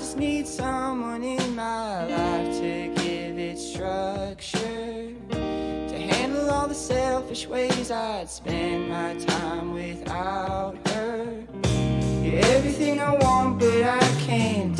just need someone in my life to give it structure, to handle all the selfish ways I'd spend my time without her. You're everything I want, but I can't